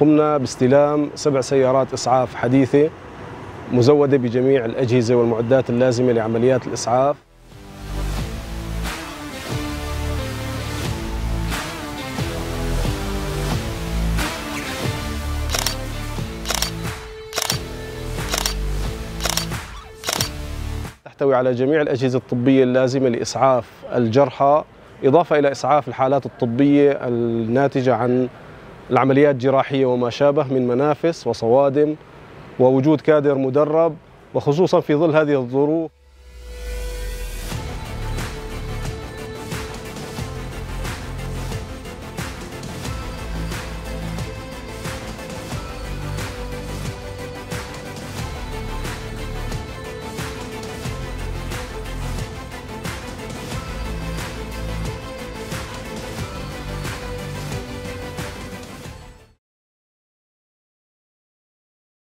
قمنا باستلام 7 سيارات إسعاف حديثة مزودة بجميع الأجهزة والمعدات اللازمة لعمليات الإسعاف. تحتوي على جميع الأجهزة الطبية اللازمة لإسعاف الجرحى، إضافة إلى إسعاف الحالات الطبية الناتجة عن العمليات الجراحية وما شابه من منافس وصوادم، ووجود كادر مدرب، وخصوصا في ظل هذه الظروف.